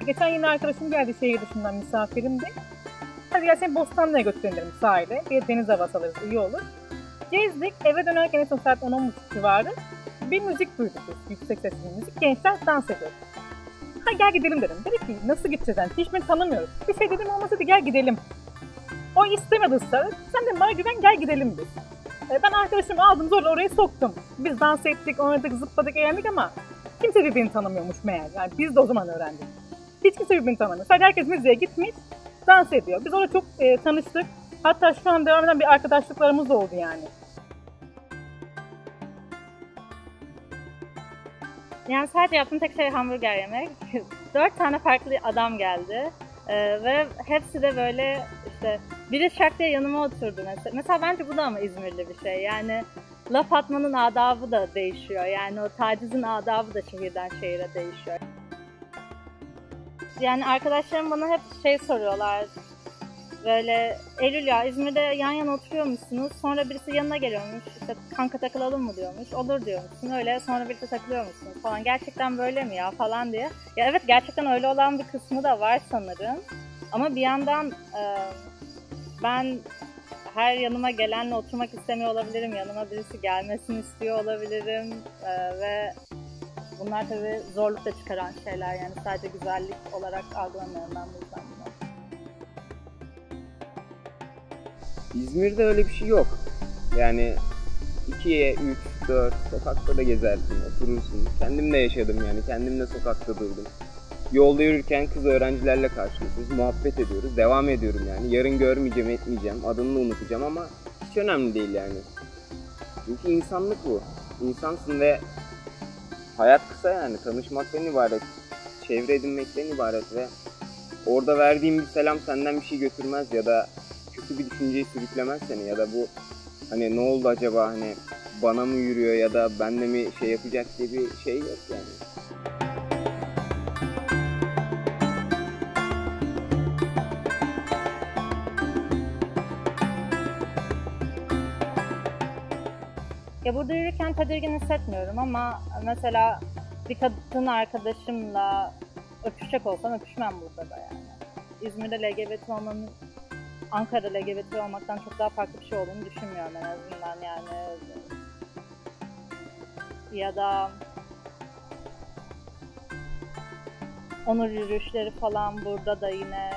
Geçen yine arkadaşım geldi şehir dışından, misafirimdi. Hadi gel seni Bostanlı'ya götürelim dedim, sahile. Bir deniz havası alırız, iyi olur. Gezdik, eve dönerken en son saat 10-10.30 civarı bir müzik duyduk biz, yüksek sesli bir müzik. Gençler dans ediyor. Ha gel gidelim dedim. Dedi ki nasıl gideceğiz yani, hiçbirini tanımıyoruz. Bir şey dedim olmasa hadi gel gidelim. O istemedi ısrar. Sen de bana güven, gel gidelim biz. Ben arkadaşımı aldım, zorla oraya soktum. Biz dans ettik, oynadık, zıpladık, eğlendik ama kimse birbirini tanımıyormuş meğer. Yani biz de o zaman öğrendik. Hiç kimse birbirini tanımıyor. Sadece herkes müziğe gitmiş, dans ediyor. Biz orada çok tanıştık. Hatta şu an devam eden bir arkadaşlıklarımız oldu yani. Yani sadece yaptığım tek şey hamburger yemek. 4 tane farklı adam geldi. Ve hepsi de böyle işte biri şak diye yanıma oturdu mesela. Mesela bence bu da ama İzmirli bir şey. Yani laf atmanın adabı da değişiyor. Yani o tacizin adabı da şehirden şehire değişiyor. Yani arkadaşlarım bana hep şey soruyorlar. Böyle Eylül ya İzmir'de yan yana oturuyormuşsunuz. Sonra birisi yanına geliyormuş. İşte kanka takılalım mı diyormuş. Olur diyormuşsun. Öyle sonra birisi takılıyormuşsunuz falan. Gerçekten böyle mi ya falan diye. Ya evet gerçekten öyle olan bir kısmı da var sanırım. Ama bir yandan ben her yanıma gelenle oturmak istemiyor olabilirim. Yanıma birisi gelmesini istiyor olabilirim. Ve bunlar tabii zorluk da çıkaran şeyler. Yani sadece güzellik olarak algılamıyorum ben bu yüzden bunu. İzmir'de öyle bir şey yok. Yani 2'ye 3, 4 sokakta da gezersin, oturursun. Kendim de yaşadım yani, kendim de sokakta durdum. Yolda yürürken kız öğrencilerle karşılaşıyoruz, muhabbet ediyoruz, devam ediyorum yani. Yarın görmeyeceğim, etmeyeceğim, adını da unutacağım ama hiç önemli değil yani. Çünkü insanlık bu. İnsansın ve hayat kısa yani, tanışmaktan ibaret, çevre edinmekten ibaret ve orada verdiğim bir selam senden bir şey götürmez ya da kötü bir düşünceyi sürüklemez seni ya da bu hani ne oldu acaba, hani bana mı yürüyor ya da benle mi şey yapacak diye bir şey yok yani. Ya burada yürürken tedirgin hissetmiyorum ama mesela bir kadın arkadaşımla öpüşecek olsam öpüşmem burada da yani. İzmir'de LGBT olmanın Ankara'da LGBT olmaktan çok daha farklı bir şey olduğunu düşünmüyorum en azından yani. Ya da onur yürüyüşleri falan burada da yine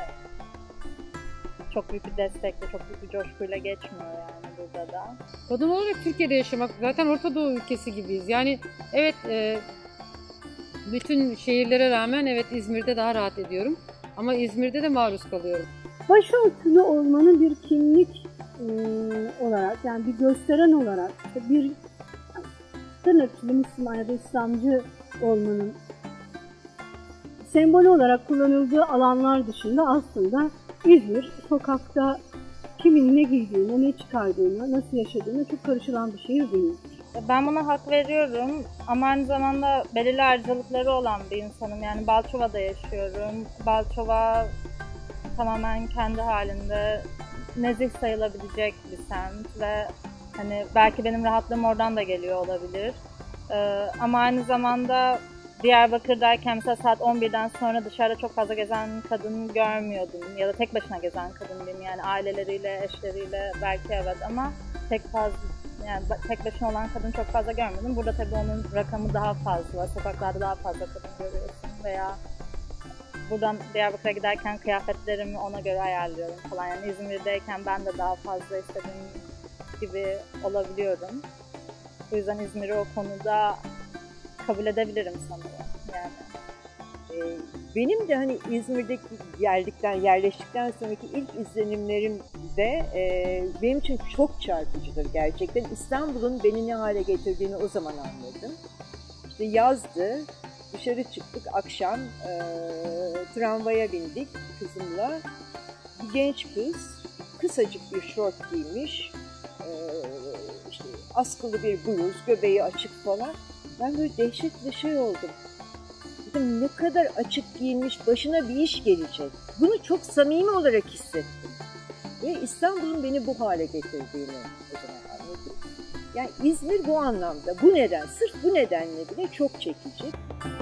çok büyük bir destekle, çok büyük bir coşkuyla geçmiyor yani burada da. Kadın olarak Türkiye'de yaşamak, zaten Orta Doğu ülkesi gibiyiz. Yani evet, bütün şehirlere rağmen evet İzmir'de daha rahat ediyorum. Ama İzmir'de de maruz kalıyorum. Başörtülü olmanın bir kimlik olarak, yani bir gösteren olarak, bir tırnakçılı Müslüman ya da İslamcı olmanın sembolü olarak kullanıldığı alanlar dışında aslında İzmir sokakta kimin ne giydiğine, ne çıkardığına, nasıl yaşadığına çok karışılan bir şehir değil. Ben buna hak veriyorum ama aynı zamanda belirli ayrıcalıkları olan bir insanım. Yani Balçova'da yaşıyorum. Balçova tamamen kendi halinde nezih sayılabilecek bir semt ve hani belki benim rahatlığım oradan da geliyor olabilir. Ama aynı zamanda Diyarbakır'dayken mesela saat 11'den sonra dışarıda çok fazla gezen kadın görmüyordum ya da tek başına gezen kadın diyeyim, yani aileleriyle, eşleriyle belki evet ama yani tek başına olan kadın çok fazla görmedim. Burada tabii onun rakamı daha fazla, sokaklarda daha fazla kadın görüyorsun veya buradan Diyarbakır'a giderken kıyafetlerimi ona göre ayarlıyorum falan. Yani İzmir'deyken ben de daha fazla istediğim gibi olabiliyorum. O yüzden İzmir'i o konuda kabul edebilirim sanırım yani. Benim de hani İzmir'deki yerleştikten sonraki ilk izlenimlerim de benim için çok çarpıcıdır gerçekten. İstanbul'un beni ne hale getirdiğini o zaman anladım. İşte yazdı, dışarı çıktık akşam, tramvaya bindik kızımla. Bir genç kız, kısacık bir şort giymiş, işte askılı bir bluz, göbeği açık falan. Ben böyle dehşetle şey oldum. Dedim ne kadar açık giyinmiş, başına bir iş gelecek. Bunu çok samimi olarak hissettim. Ve İstanbul'un beni bu hale getirdiğini o zaman anladım. Yani İzmir bu anlamda, bu neden, sırf bu nedenle bile çok çekici.